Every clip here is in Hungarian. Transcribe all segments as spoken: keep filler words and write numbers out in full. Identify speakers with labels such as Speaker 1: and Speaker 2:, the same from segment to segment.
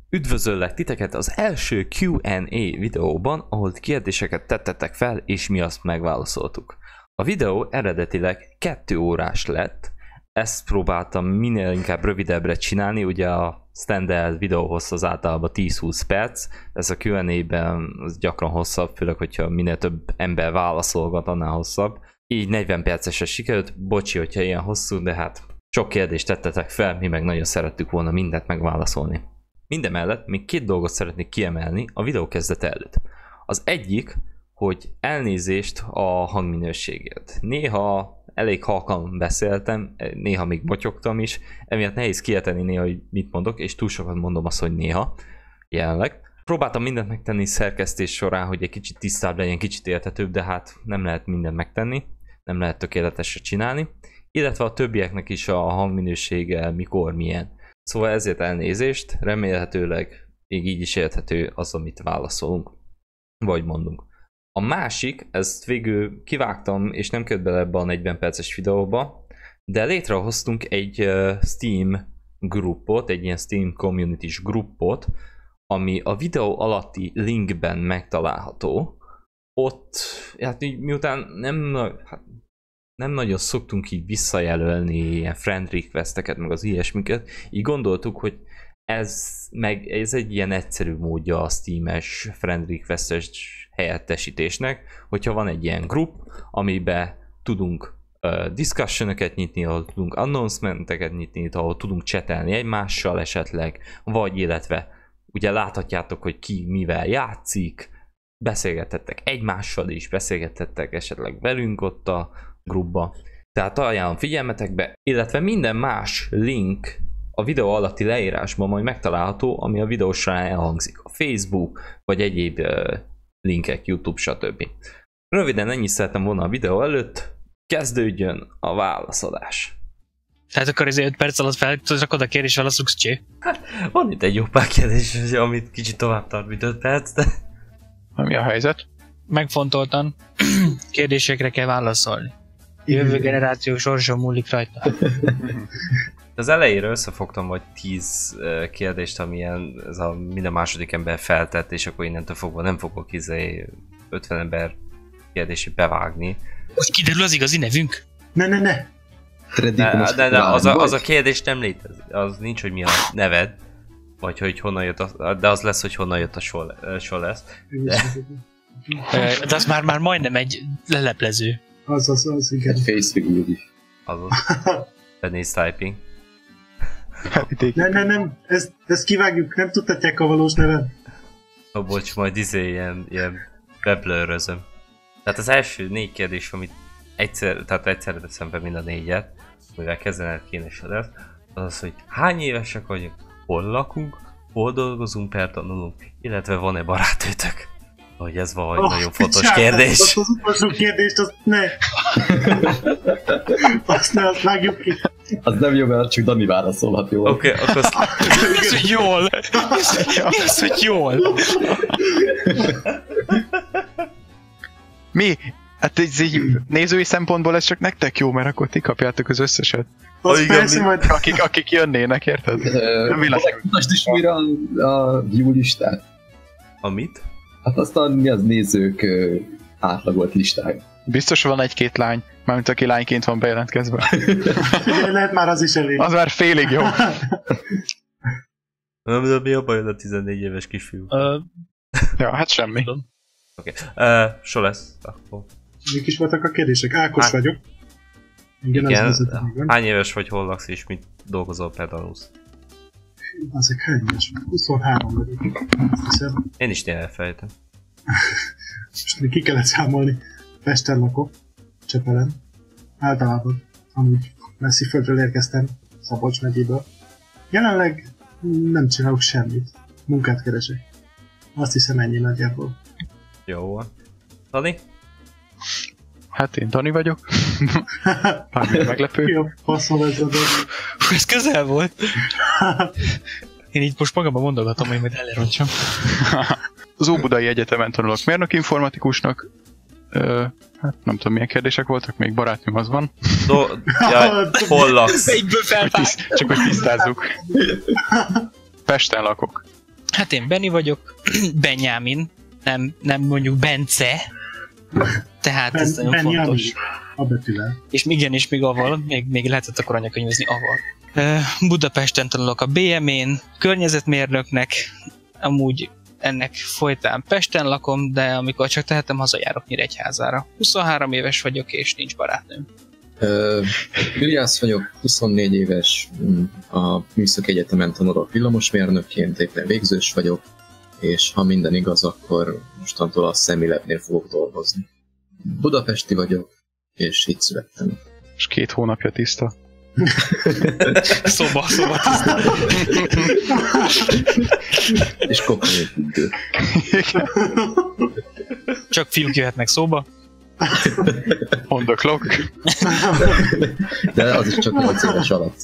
Speaker 1: Üdvözöllek titeket az első Q and A videóban, ahol kérdéseket tettetek fel, és mi azt megválaszoltuk. A videó eredetileg kettő órás lett, ezt próbáltam minél inkább rövidebbre csinálni, ugye a standard videó hossz az általában tíz-húsz perc, ez a Q and A-ben az gyakran hosszabb, főleg hogyha minél több ember válaszolgat, annál hosszabb. Így negyven percesre sikerült, bocsi, hogyha ilyen hosszú, de hát sok kérdést tettetek fel, mi meg nagyon szerettük volna mindent megválaszolni. Mindemellett még két dolgot szeretnék kiemelni a videó kezdete előtt. Az egyik, hogy elnézést a hangminőségért. Néha elég halkan beszéltem, néha még motyogtam is, emiatt nehéz kiejteni néha, hogy mit mondok, és túl sokat mondom azt, hogy néha, jelenleg. Próbáltam mindent megtenni szerkesztés során, hogy egy kicsit tisztább legyen, kicsit érthetőbb, de hát nem lehet mindent megtenni, nem lehet tökéletesre csinálni, illetve a többieknek is a hangminősége mikor milyen. Szóval ezért elnézést, remélhetőleg még így is érthető az, amit válaszolunk, vagy mondunk. A másik, ezt végül kivágtam, és nem költ bele ebbe a negyven perces videóba, de létrehoztunk egy uh, Steam grupot, egy ilyen Steam community-s grupot, ami a videó alatti linkben megtalálható. Ott, hát így, miután nem, hát, nem nagyon szoktunk így visszajelölni ilyen friend requesteket, meg az ilyesmiket, így gondoltuk, hogy ez, meg, ez egy ilyen egyszerű módja a Steam-es friend request-es helyettesítésnek, hogyha van egy ilyen grup, amiben tudunk uh, discussion-öket nyitni, ahol tudunk announcement-eket nyitni, ahol tudunk csetelni egymással esetleg, vagy illetve ugye láthatjátok, hogy ki mivel játszik, beszélgethettek egymással is, beszélgethettek esetleg velünk ott a grupba. Tehát ajánlom figyelmetekbe, illetve minden más link a videó alatti leírásban majd megtalálható, ami a videó során elhangzik. A Facebook, vagy egyéb uh, linkek, YouTube, stb. Röviden ennyi szeretem volna a videó előtt, kezdődjön a válaszadás.
Speaker 2: Tehát akkor ez öt perc alatt felrakod a kérdés válaszolsz, csé?
Speaker 1: Hát, van itt egy jó pár kérdés, amit kicsit tovább tart, mint öt perc, de...
Speaker 3: Mi a helyzet?
Speaker 2: Megfontoltan kérdésekre kell válaszolni. Jövő generáció sorsa múlik rajta.
Speaker 1: Az elejére összefogtam vagy tíz kérdést, amilyen ez a minden második ember feltett, és akkor innentől fogva nem fogok izé ötven ember kérdését bevágni.
Speaker 2: Most kiderül az igazi nevünk?
Speaker 4: Ne, ne, ne!
Speaker 1: De, de, de az, a, az a kérdés nem létezik, az nincs, hogy mi a neved, vagy hogy honnan jött, a, de az lesz, hogy honnan jött a sor lesz. De,
Speaker 2: de az már, már majdnem egy leleplező.
Speaker 4: Az, az, az, igen.
Speaker 5: Egy face-figure is.
Speaker 1: Azaz. Benéz typing.
Speaker 4: Nem, nem, nem, ezt, ezt kivágjuk, nem tudhatják a valós nevet.
Speaker 1: Ó, bocs, majd izé ilyen, ilyen beblőrözöm. Tehát az első négy kérdés, amit egyszer, tehát egyszerre teszem be mind a négyet, mivel kezdened kéne se lesz, az az, hogy hány évesek vagyunk, hol lakunk, hol dolgozunk, per tanulunk, illetve van-e barátőtök? Hogy ez valahogy oh, nagyon fontos csár, kérdés.
Speaker 4: Azt az utolsó kérdést, azt ne! Azt ne, azt vágjuk ki.
Speaker 5: Az nem jó, mert csak Dani válaszolhat jól.
Speaker 1: Oké, okay, akkor azt...
Speaker 2: Ez, hogy jól! Ez, hogy jól!
Speaker 3: Mi? Hát ez így nézői szempontból ez csak nektek jó, mert akkor ti kapjátok az összeset.
Speaker 4: Az persze, majd...
Speaker 3: akik, akik jönnének, érted? Nem
Speaker 5: világos. Most is újra a view listát.
Speaker 1: Amit?
Speaker 5: Hát aztán mi az nézők uh, átlagolt listája.
Speaker 3: Biztos van egy-két lány, mármint aki lányként van bejelentkezve.
Speaker 4: Lehet már az is elég.
Speaker 3: Az már félig jó.
Speaker 1: Nem, de mi a baj a tizennégy éves kisfiú?
Speaker 2: Uh,
Speaker 3: ja, hát semmi.
Speaker 1: Oké, okay. uh, so lesz. Akkor.
Speaker 4: Mik is voltak a kérdések? Ákos hát, vagyok.
Speaker 1: Igen, igen az hány éves vagy, hol laksz és mit dolgozol, pedalulsz?
Speaker 4: Azok hány éves vagy? huszonhárom vagyok.
Speaker 1: Én is tényleg elfelejtem.
Speaker 4: Most még ki kellett számolni. Pesten lakok, Csepelen. Általában, amúgy messzi földről érkeztem, Szabolcs megyéből. Jelenleg nem csinálok semmit. Munkát keresek. Azt hiszem ennyi nagyjából.
Speaker 1: Jó van. Dani?
Speaker 3: Hát én Dani vagyok. Bármilyen meglepő.
Speaker 4: Jó, faszol ez a dolog.
Speaker 2: Ez közel volt. Én így most magamban mondogatom, hogy majd elrontsam.
Speaker 3: Az Óbudai Egyetemen tanulok mérnök informatikusnak. Ö, hát nem tudom milyen kérdések voltak, még barátnőm az van.
Speaker 1: Do, jaj, hol laksz?
Speaker 2: Egyből felvág.
Speaker 3: Csak hogy tisztázzuk. Pesten lakok.
Speaker 2: Hát én Benni vagyok, Benyámin, nem, nem mondjuk Bence, tehát ez
Speaker 4: Ben,
Speaker 2: nagyon
Speaker 4: ben
Speaker 2: fontos.
Speaker 4: a betűvel.
Speaker 2: És igen, és még avval, még, még lehetett akkor anyakönyvezni avval. Budapesten tanulok a bé em én, környezetmérnöknek, amúgy ennek folytán Pesten lakom, de amikor csak tehetem, hazajárok Nyíregyházára. huszonhárom éves vagyok, és nincs barátnőm.
Speaker 5: Juliász vagyok, huszonnégy éves, a Műszaki Egyetemen tanulok villamosmérnökként, éppen végzős vagyok, és ha minden igaz, akkor mostantól a Szemilabnél fogok dolgozni. Budapesti vagyok, és itt születtem.
Speaker 3: És két hónapja tiszta.
Speaker 2: Szoba, szoba tiszta.
Speaker 5: És kokainfüggő.
Speaker 2: Csak fiúk jöhetnek szóba.
Speaker 3: On the clock.
Speaker 5: De az is csak nyolc éves alatt.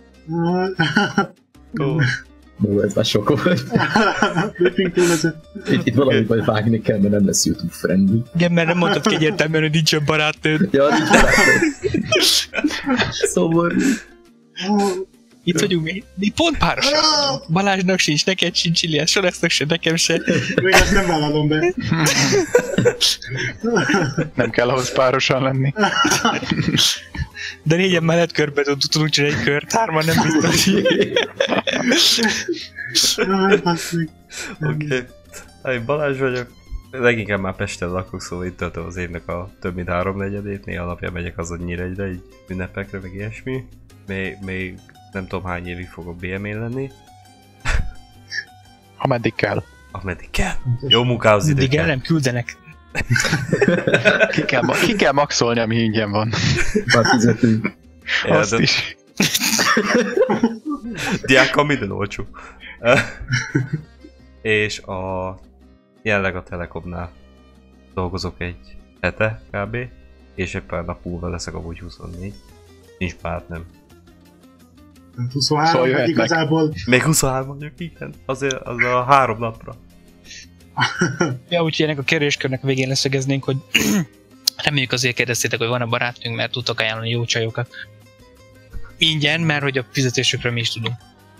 Speaker 5: Ó, ez már sok volt.
Speaker 4: Lépjünk túl ezen.
Speaker 5: Itt, itt valamit majd vágni kell, mert nem lesz YouTube friendly.
Speaker 2: Igen, mert nem mondtad ki egyértelműen, hogy nincs barátnőd.
Speaker 5: Ja, nincs barátnőd. Szóval...
Speaker 2: Itt vagyunk mi. Mi pont párosak. Balázsnak sincs, neked sincs, Iliás, Solesznek se, nekem se.
Speaker 4: Még ezt nem vállalom be.
Speaker 3: Nem kell ahhoz párosan lenni.
Speaker 2: De négyen mellett körbe tudunk csinálni egy kört, hárman nem biztos.
Speaker 4: Jaj, basszik.
Speaker 1: Oké. Okay. Balázs vagyok. Leginkább már Pesten lakok, szóval itt töltöm az évnek a több mint háromnegyedét. Néha alapján megyek az a Nyíregyre, így ünnepekre, meg ilyesmi. Még, még nem tudom hány évig fogok bé em én lenni.
Speaker 3: Ameddig kell.
Speaker 1: Ameddig kell. Jó munkához idő
Speaker 2: Mindig el
Speaker 1: kell.
Speaker 2: nem küldenek.
Speaker 3: Ki kell, ma- ki kell maxolni, ami ingyen van.
Speaker 5: Már fizetünk.
Speaker 3: Azt
Speaker 1: de-
Speaker 3: is.
Speaker 1: Diákkal minden olcsó. És a... jelenleg a Telekomnál dolgozok egy hete kb. És egy pár nap múlva leszek amúgy huszonnégy. Nincs pártnőm.
Speaker 4: huszonhárom,
Speaker 3: Szóval
Speaker 4: szóval
Speaker 3: jöhetnek.
Speaker 4: igazából
Speaker 1: Még huszonhárom vagyok, igen. Azért az a három napra.
Speaker 2: Ja, úgyhogy ennek a kérdéskörnek a végén leszögeznénk, hogy reméljük azért kérdeztétek, hogy van-e barátnőnk, mert tudtok ajánlani jó csajokat. Ingyen, mert hogy a fizetésükről mi is tudunk.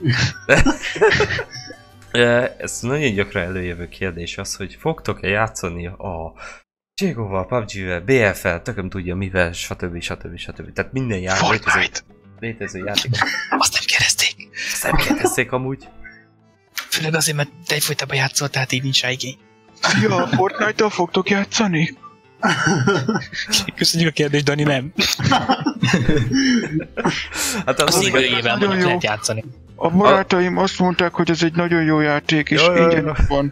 Speaker 1: Ez nagyon gyakran előjövő kérdés az, hogy fogtok-e játszani a Cségóval, pé u bé gé-vel, bé ef-el, tököm tudja mivel, stb. stb. stb. Tehát minden játék, létező,
Speaker 3: Fortnite!
Speaker 1: létező játék.
Speaker 2: Azt nem kérdezték.
Speaker 1: Ezt nem kérdezték amúgy.
Speaker 2: Főleg azért, mert te egyfolytában játszol, tehát így nincs rá igény.
Speaker 3: Ja, Fortnite-tal fogtok játszani?
Speaker 2: Köszönjük a kérdést, Dani, nem.
Speaker 1: Hát
Speaker 2: Az
Speaker 1: az
Speaker 2: igazével
Speaker 3: nagyon
Speaker 2: mondjuk
Speaker 3: jó.
Speaker 2: lehet játszani.
Speaker 3: A barátaim azt mondták, hogy ez egy nagyon jó játék, és
Speaker 1: Jaj, jaj,
Speaker 3: ingyen
Speaker 1: jaj.
Speaker 3: van.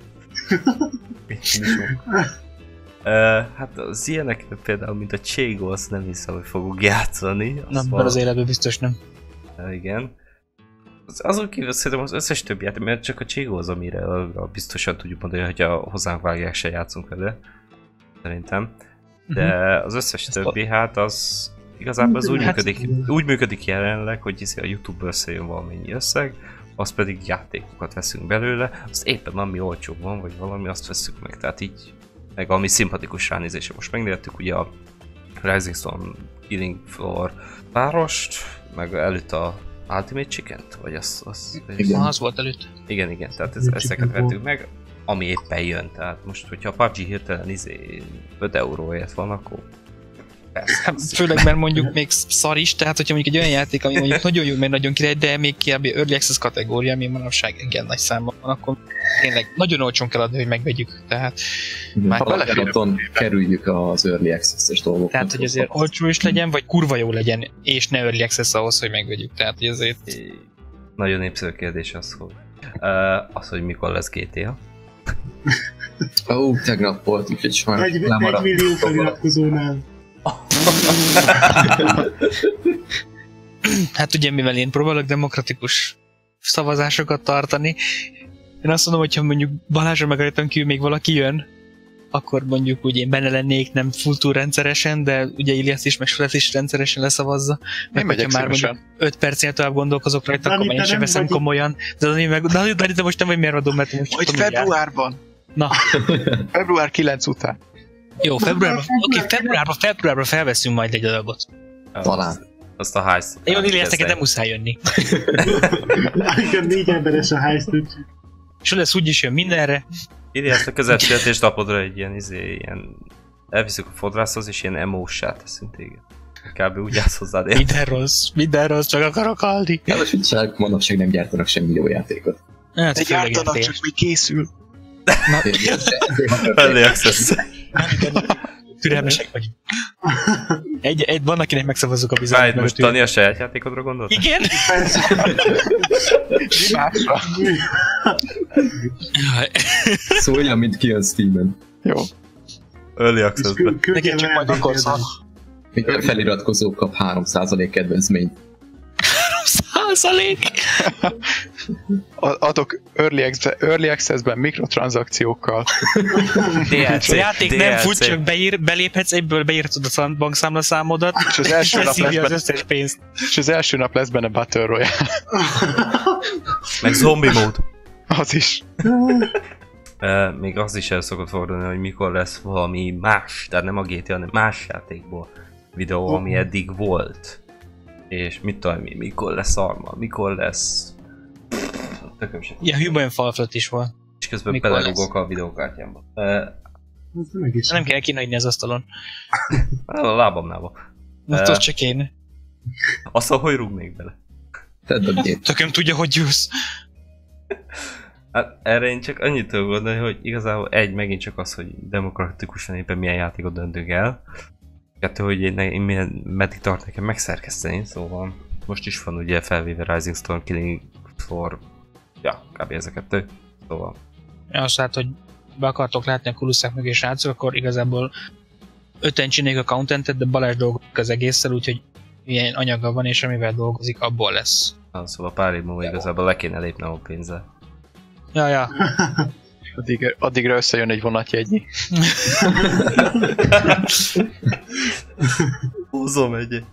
Speaker 1: Uh, hát az ilyenek például, mint a Cségó, azt nem hiszem, hogy fogok játszani. Az
Speaker 2: Nem,
Speaker 1: van-
Speaker 2: mert az életben biztos nem.
Speaker 1: Uh, igen. Az, azon kívül szerintem az összes többi játék, mert csak a Cségó az, amire uh, biztosan tudjuk mondani, hogy ha hozzánk vágják, se játszunk vele. Szerintem. De az összes többi, hát az igazából az úgy
Speaker 2: Hát-
Speaker 1: működik, úgy működik jelenleg, hogy hiszi a YouTube összejön valamennyi összeg, az pedig játékokat veszünk belőle, az éppen ami olcsó van, vagy valami, azt veszünk meg, tehát így, meg ami szimpatikus ránézése. Most megnéztük ugye a Rising Storm Killing Floor párost, meg előtt a Ultimate Chicken-t, vagy az, az,
Speaker 5: Igen.
Speaker 2: Ah, az volt előtt.
Speaker 1: igen, igen, tehát ez,
Speaker 4: Chicken
Speaker 1: ezeket
Speaker 4: Ball.
Speaker 1: vettük meg, ami éppen jön, tehát most, hogyha a pé u bé gé hirtelen izé öt euróért van, akkor persze.
Speaker 2: Hát, főleg, mert mondjuk még szar is, tehát hogyha mondjuk egy olyan játék, ami mondjuk nagyon jó, mert nagyon király, de még kb. Early Access kategória, ami manapság igen nagy számban van, akkor tényleg nagyon olcsón kell adni, hogy megvegyük. Tehát, Már
Speaker 5: Ha
Speaker 3: belefér-
Speaker 5: belefér, kerüljük az early access-es dolgokat.
Speaker 2: tehát hogy azért olcsó is legyen, vagy kurva jó legyen, és ne Early Access ahhoz, hogy megvegyük. Tehát, hogy azért
Speaker 1: É, Nagyon népszerű kérdés az, hogy uh, az, hogy mikor lesz gé té á.
Speaker 5: Ó, oh, tegnap volt, úgyhogy sajnos
Speaker 4: egy, egy
Speaker 5: lemaradt.
Speaker 4: millió feliratkozónál.
Speaker 2: hát ugye mivel én próbálok demokratikus szavazásokat tartani, én azt mondom, hogyha mondjuk Balázsra meg rajtam kívül még valaki jön, akkor mondjuk úgy én benne lennék, nem full túl rendszeresen, de ugye Ilias is, meg Solet is rendszeresen leszavazza. Meg
Speaker 3: megyek
Speaker 2: hogyha már
Speaker 3: szívesen.
Speaker 2: mondjuk öt percnél tovább gondolkozok rajta,
Speaker 4: Dani,
Speaker 2: akkor már én
Speaker 4: te
Speaker 2: sem
Speaker 4: nem
Speaker 2: veszem
Speaker 4: vagy-
Speaker 2: komolyan. De Dani, meg, Dani, Dani, te most nem vagy miért adom, mert most
Speaker 3: Majd
Speaker 2: tudom, hogy jár.
Speaker 3: februárban.
Speaker 2: Na,
Speaker 3: Február kilenc után.
Speaker 2: jó, februárban, oké, februárban, februárban felveszünk majd egy adagot.
Speaker 5: Talán.
Speaker 1: Azt a high
Speaker 2: Jó, Ilias, neked nem muszáj jönni.
Speaker 4: Nekem négy emberes a heist, úgyhogy
Speaker 2: És lesz úgyis jön mindenre.
Speaker 1: Ide ezt a közelszületés napodra egy ilyen, izé, ilyen... Elviszük a fodrászhoz, és ilyen emóssá teszünk téged. Kb. Úgy állsz hozzád. Érted?
Speaker 2: Minden rossz, minden rossz, csak akarok halni.
Speaker 5: Hát most úgyság manapság nem gyártanak semmi jó játékot.
Speaker 2: Hát,
Speaker 3: De
Speaker 2: főleg
Speaker 3: gyártanak,
Speaker 2: er pé es.
Speaker 3: csak még készül.
Speaker 1: Early access.
Speaker 2: Türelmesek vagyunk. Egy, egy, van, akinek megszavazzuk a bizalmat.
Speaker 1: Várj, most Tani a saját játékodra gondolt?
Speaker 2: Igen?
Speaker 3: Másra.
Speaker 5: Szólja, mint ki a Steam-en.
Speaker 3: Jó.
Speaker 1: Early
Speaker 4: És
Speaker 1: access-ben.
Speaker 4: kü- küldjél
Speaker 2: Neked csak
Speaker 4: le
Speaker 2: majd
Speaker 4: egy
Speaker 2: akarsz.
Speaker 4: példányt.
Speaker 5: Még a feliratkozó kap három százalék kedvezményt.
Speaker 2: Százalék!
Speaker 3: A- Adok Early, Access- Early Access-ben mikrotranszakciókkal.
Speaker 1: dé el cé.
Speaker 2: A játék
Speaker 1: dé
Speaker 2: nem
Speaker 1: el cé.
Speaker 2: fut, csak beír, beléphetsz, egyből beírtod a bankszámlaszámodat,
Speaker 3: És az első nap lesz
Speaker 2: beszívja az
Speaker 3: benne,
Speaker 2: összes pénzt.
Speaker 3: és az első nap lesz benne Battle Royale.
Speaker 1: Meg zombie mód.
Speaker 3: Az is.
Speaker 1: Uh, még az is el szokott fordulni, hogy mikor lesz valami más, tehát nem a gé té á, hanem más játékból videó, ami eddig volt. És mit tudom mi, mikor lesz arma, mikor lesz... Tököm sem.
Speaker 2: Ilyen Human Fall Flat is van.
Speaker 1: És közben
Speaker 2: Mikor
Speaker 1: belerugok a videókártyámba. Uh,
Speaker 4: Ez nem egész.
Speaker 2: Nem kell kinagyni az asztalon.
Speaker 1: a lábamnál van.
Speaker 2: Na,
Speaker 1: Eh.
Speaker 2: tudod csak én.
Speaker 1: Azt mondom, hogy rúgnék bele.
Speaker 5: Tedd a gép.
Speaker 2: Tököm tudja, hogy jössz.
Speaker 1: Hát erre én csak annyit tudok gondolni, hogy igazából egy, megint csak az, hogy demokratikusan éppen milyen játékot döntünk el. Kettő, hogy én, én milyen, meddig tart nekem megszerkeszteni, szóval most is van ugye felvéve Rising Storm, Killing for... Ja, kb. Ez a kettő. Szóval...
Speaker 2: Azt hát, hogy be akartok látni a kulisszák mögé srácok, akkor igazából öten csináljuk a contentet, de Balázs dolgozik az egésszel, úgyhogy ilyen anyaga van, és amivel dolgozik, abból lesz.
Speaker 1: Na, szóval pár év múlva igazából le kéne lépnem a pénzzel.
Speaker 2: Ja, ja.
Speaker 3: Addig, addigra összejön egy vonatjegynyi.
Speaker 1: Húzom egyet.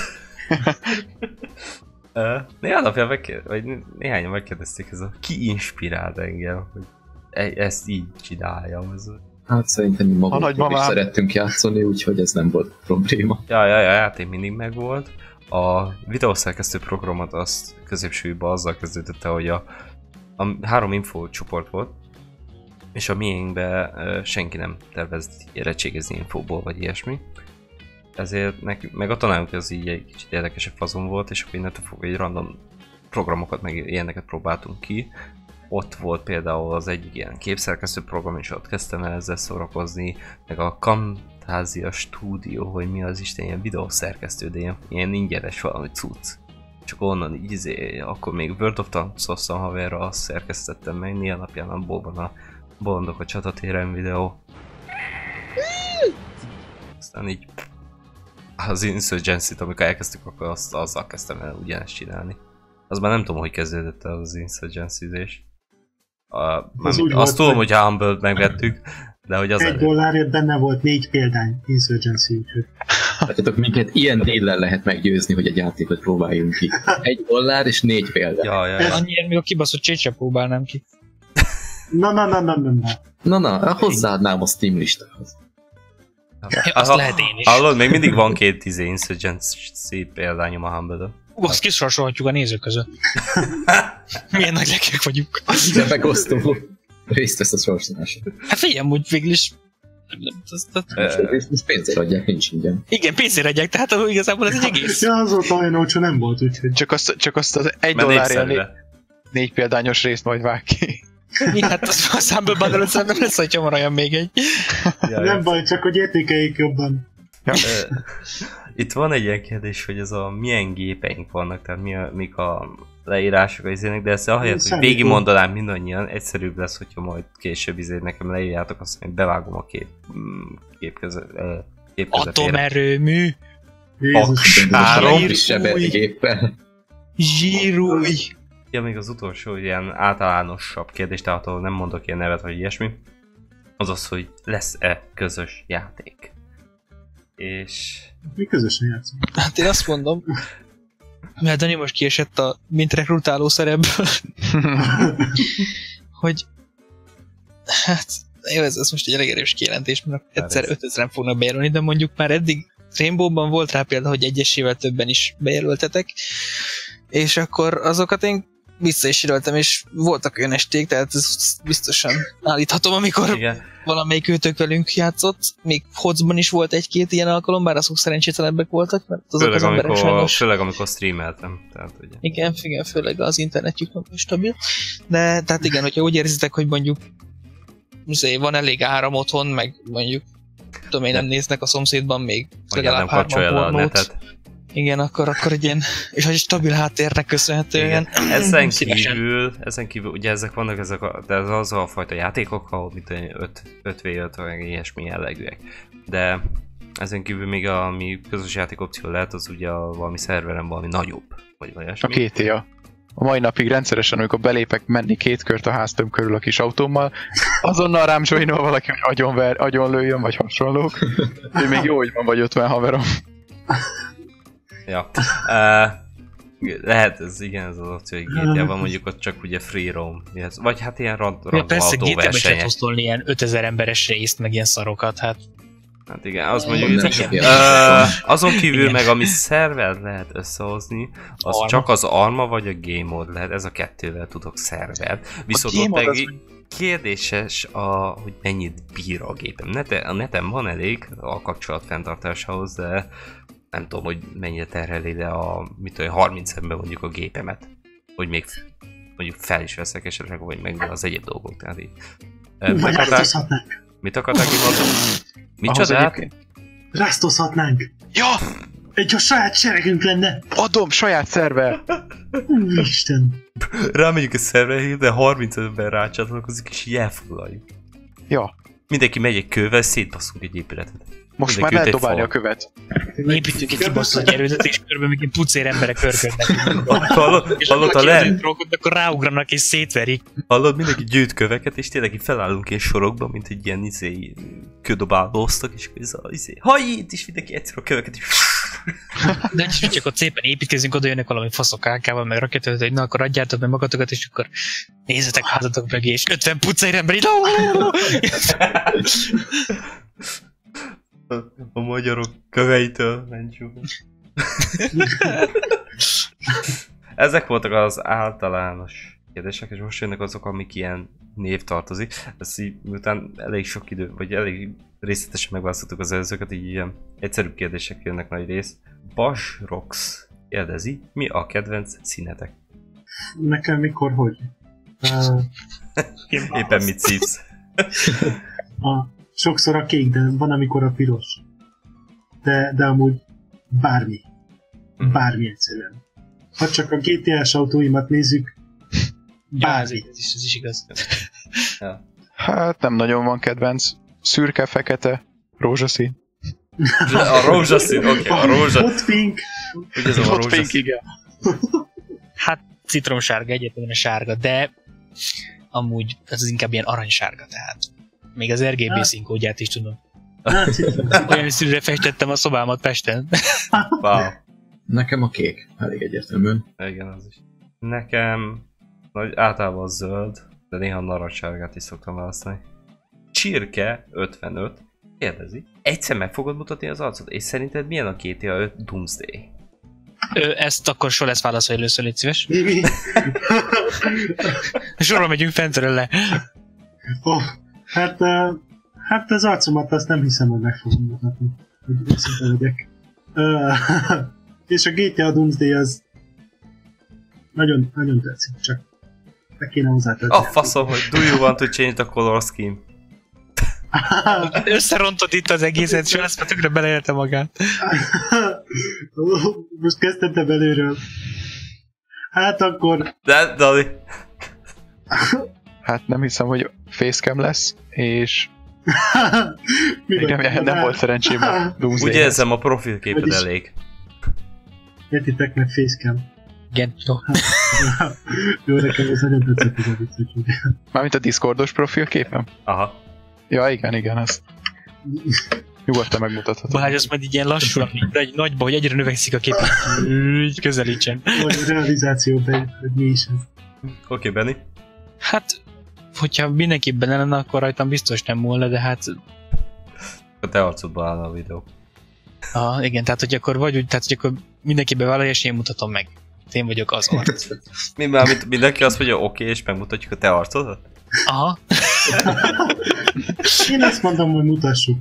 Speaker 1: Néhány napján megkérdezték, vagy néhányan megkérdezték, ez a ki inspirált engem, hogy e- ezt így csináljam. Ez a...
Speaker 5: Hát szerintem mi
Speaker 3: A
Speaker 5: magunkról is
Speaker 3: nagymamám.
Speaker 5: szerettünk játszani, úgyhogy ez nem volt probléma.
Speaker 1: Ja, ja, ja, játék mindig megvolt. A videószerkesztő programot azt középsőjében azzal kezdődött el, hogy a, a három info csoport volt, és a miénkbe uh, senki nem tervez érettségizni infóból, vagy ilyesmi. Ezért neki, meg a tanárunk az így egy kicsit érdekesebb fazon volt, és akkor innentől fogva egy random programokat, meg ilyeneket próbáltunk ki. Ott volt például az egyik ilyen képszerkesztő program, és ott kezdtem el ezzel szórakozni, meg a Camtasia Studio, hogy mi az Isten, ilyen videószerkesztő, de ilyen, ilyen ingyenes valami cucc. Csak onnan így izé, akkor még World of Tanks a haverra azt szerkesztettem meg, néha napján abból van a Bolondok a csatatéren videó. Aztán így az Insurgency-t, amikor elkezdtük, akkor azt, azzal kezdtem el ugyanezt csinálni. Az már nem tudom, hogy kezdődött el az Insurgency-zés. A,
Speaker 4: Az úgy
Speaker 1: azt
Speaker 4: volt,
Speaker 1: tudom,
Speaker 4: hogy-
Speaker 1: hogy Humble-t megvettük, de hogy az
Speaker 4: Egy
Speaker 1: előtt.
Speaker 4: dollárért benne volt négy példány Insurgency, úgyhogy
Speaker 5: Látjátok, minket ilyen déllel lehet meggyőzni, hogy egy játékot próbáljunk ki. Egy dollár és négy példa.
Speaker 1: Ja, ja, ja.
Speaker 2: Annyiért még a kibaszott csét próbálnám ki.
Speaker 4: Na, na, na, na, na, na.
Speaker 5: Na na, hozzáadnám a Steam listához.
Speaker 2: Azt
Speaker 1: Ha-
Speaker 2: lehet én is.
Speaker 1: Hallod, még mindig van két izé Insurgency példányom a Humble-ön.
Speaker 2: Ú, azt kisorsolhatjuk a nézők között. Milyen nagy lekek vagyunk.
Speaker 5: De megosztó részt vesz a sorsoláson.
Speaker 2: Hát figyelj, úgy végül is... Az- az-
Speaker 5: Ezt pénzért adják, nincs ingyen.
Speaker 2: Igen, pénzért adják, tehát igazából ez egy egész.
Speaker 4: Ja, azóta olyan olcsó nem volt, úgyhogy
Speaker 3: Csak azt, csak azt az egy
Speaker 1: Mert
Speaker 3: dollárért né-
Speaker 1: népszerűre.
Speaker 3: négy példányos részt majd vág ki.
Speaker 2: Mi, hát az a Humble Bundle szerintem lesz, hogy olyan még egy.
Speaker 1: Ja, ja.
Speaker 4: nem baj, csak hogy értékeljék jobban.
Speaker 1: Ö, Itt van egy ilyen kérdés, hogy ez a milyen gépeink vannak, tehát mi a, mik a leírások az izének, de ezt ahelyett, hogy
Speaker 4: Semmi
Speaker 1: végig
Speaker 4: gond.
Speaker 1: mondanám mindannyian, egyszerűbb lesz, hogyha majd később izé nekem leírjátok, azt hogy bevágom a kép, mm, kép, köze, ö, kép közepére.
Speaker 2: Atomerőmű,
Speaker 4: Jézus.
Speaker 1: Három.
Speaker 5: Három is sebegéppel.
Speaker 2: zsírúj.
Speaker 1: Ja, még az utolsó ilyen általánosabb kérdés, tehát ahol nem mondok ilyen nevet, vagy ilyesmi, az az, hogy lesz-e közös játék. És...
Speaker 4: Mi közösen játszunk.
Speaker 2: Hát én azt mondom, mert Dani most kiesett a mint rekrutáló szerepből, hogy hát jó, ez, ez most egy elég erős kijelentés, mert egyszer ötezren fognak bejelölni, de mondjuk már eddig Rainbow-ban volt rá példa, hogy egyesével többen is bejelöltetek, és akkor azokat én vissza is síröltem, és voltak olyan esték, tehát ez biztosan állíthatom, amikor
Speaker 1: Igen.
Speaker 2: valamelyik őtök velünk játszott. Még Hocban is volt egy-két ilyen alkalom, bár azok szerencsétlenebbek voltak, mert azok
Speaker 1: Főleg
Speaker 2: az emberek
Speaker 1: amikor,
Speaker 2: sajnos...
Speaker 1: főleg amikor streameltem. Tehát, ugye.
Speaker 2: Igen, igen, főleg az internetjük nem stabil. De tehát igen, hogyha úgy érzitek, hogy mondjuk van elég áram otthon, meg mondjuk tudom én, nem néznek a szomszédban még legalább hárman pornót. Igen, akkor, akkor egy ilyen, és egy stabil háttérnek köszönhetően.
Speaker 1: Ezen kívül, ezen kívül, ugye ezek vannak ezek a, de ez az a fajta játékok, ahol mint öt vé öt vagy ilyesmi jellegűek. De ezen kívül még a, ami közös játék opció lehet, az ugye a valami szerveren valami nagyobb, vagy olyasmi.
Speaker 3: A gé té á. A mai napig rendszeresen, amikor belépek menni két kört a háztöm körül a kis autómmal, azonnal rám joinol valaki, hogy agyon, ver, agyon lőjön, vagy hasonlók. Ő még jó, hogy van vagy ötven haverom.
Speaker 1: Ja. Uh, lehet, ez igen, ez az opció, hogy gé té á-ban mondjuk ott csak ugye free roam. Vagy hát ilyen rand, random
Speaker 2: ja, persze,
Speaker 1: autóversenyek.
Speaker 2: Persze, gé té á-ben is lehet osztolni ilyen ötezer emberes részt, meg ilyen szarokat, hát.
Speaker 1: Hát igen, az mondjuk, uh, azon kívül igen. Meg ami szervert lehet összehozni, az arma. Csak az Arma vagy a Game Mode lehet, ez a kettővel tudok szervert. Viszont ott meg az... kérdéses, a, hogy mennyit bír a gépem. Nete, a neten van elég a kapcsolat fenntartásához, de nem tudom, hogy mennyire terheli le a, mit olyan, harminc ember mondjuk a gépemet. Hogy még mondjuk fel is veszek esetleg, vagy meg az egyéb dolgok. Tehát így.
Speaker 4: Mit akarták?
Speaker 1: Mit akarták kimondani? Micsodát?
Speaker 4: Ráztozhatnánk!
Speaker 3: Ja!
Speaker 4: Egy a saját seregünk lenne!
Speaker 3: Adom, saját szerver!
Speaker 4: Úristen!
Speaker 1: Rámegyünk a szerverre, de harminc ember rácsatlakozik és így elfoglaljuk.
Speaker 3: Ja.
Speaker 1: Mindenki megy egy kővel, szétbasszunk egy épületet.
Speaker 3: Most mindenki már lehet dobálni a követ.
Speaker 2: Építünk egy kibaszott erődet, és körben még egy pucér emberek körködnek.
Speaker 1: Hallod a lehet?
Speaker 2: Akkor ráugranak és szétverik.
Speaker 1: Hallod, mindenki gyűjt köveket, és tényleg így felállunk egy sorokba, mint egy ilyen izé, kődobálóztak, és ez a izé, hajít, és mindenki egyszer a köveket, és...
Speaker 2: De csak ott szépen építkezünk, oda jönnek valami faszok álkával, meg rakétát, hogy na, akkor adjátok meg magatokat, és akkor nézzetek házatok meg, és ötven pucér ember így...
Speaker 1: A magyarok köveitől mentsük. Ezek voltak az általános kérdések, és most jönnek azok, amik ilyen név tartozik. Ezt így, miután elég sok idő, vagy elég részletesen megválasztottuk az előzőket, így ilyen egyszerűbb kérdések jönnek nagy rész. Basrox kérdezi, mi a kedvenc színetek?
Speaker 4: Nekem mikor, hogy? Uh,
Speaker 1: Éppen mit szívsz?
Speaker 4: a, sokszor a kék, de van amikor a piros. De, de amúgy bármi. Bármi egyszerűen. Ha csak a gé té á-s autóimat nézzük, bármi.
Speaker 2: Ja, ez, is, ez is igaz.
Speaker 1: Ja.
Speaker 3: Hát nem nagyon van kedvenc. Szürke, fekete, rózsaszín.
Speaker 1: A rózsaszín, oké, okay, a rózsaszín.
Speaker 4: Hot pink.
Speaker 1: Ugye ez a
Speaker 3: Hot
Speaker 1: rózsaszín.
Speaker 3: pink, igen.
Speaker 2: Hát citromsárga, egyébként a sárga, de amúgy ez inkább ilyen aranysárga, tehát. Még az er gé bé hát. Színkódját is tudom.
Speaker 4: Hát,
Speaker 2: olyan színűre festettem a szobámat Pesten.
Speaker 1: Wow.
Speaker 5: Nekem a kék, elég egyértelműen.
Speaker 1: Igen, az is. Nekem nagy, általában zöld, de néha narancssárgát is szoktam választani. Csirke ötvenöt kérdezi. Egyszer meg fogod mutatni az arcot, és szerinted milyen a gé té á öt Doomsday?
Speaker 2: Ö, ezt akkor so lesz válaszolj először, légy szíves.
Speaker 4: mi, mi?
Speaker 2: Sorra megyünk fentről le.
Speaker 4: Oh, hát, uh, hát az arcomat azt nem hiszem, hogy meg fogom mutatni, hogy őszinte legyek. Uh, és a gé té á Doomsday az nagyon, nagyon tetszik, csak meg kéne hozzátenni.
Speaker 1: A faszom, hogy do you want to change the color scheme?
Speaker 2: Összerontod itt az egészet, és ezt már tökre beleélte magát.
Speaker 4: Most kezdtem belőről. Hát akkor...
Speaker 1: De, Dali.
Speaker 3: Hát nem hiszem, hogy facecam lesz, és...
Speaker 4: Mi
Speaker 3: nem, nem, nem volt szerencsém a Doomsday.
Speaker 1: Úgy érzem, a profilképed
Speaker 4: Vagyis...
Speaker 1: elég.
Speaker 4: Értitek meg facecam.
Speaker 2: Igen, jó.
Speaker 4: Jó, nekem ez nagyon tetszett ez a vicc.
Speaker 3: Mármint a Discordos profilképem?
Speaker 1: Aha.
Speaker 3: Ja, igen, igen, azt nyugodtan megmutathatom.
Speaker 2: Balázs, azt majd így ilyen lassul, egy nagyba, hogy egyre növekszik a kép, így közelítsen.
Speaker 4: Vagy a realizációban, hogy mi is ez.
Speaker 1: Oké, okay, Benni.
Speaker 2: Hát, hogyha mindenki benne lenne, akkor rajtam biztos nem múlna, de hát...
Speaker 1: A te arcodban állna a videó.
Speaker 2: Ah, igen, tehát hogy akkor vagy úgy, tehát hogy akkor mindenki bevállalja, és én mutatom meg. Én vagyok az arc.
Speaker 1: Mi már mit, mindenki azt mondja, oké, okay, és megmutatjuk a te arcodat?
Speaker 2: Aha.
Speaker 4: Én azt mondom, hogy mutassuk.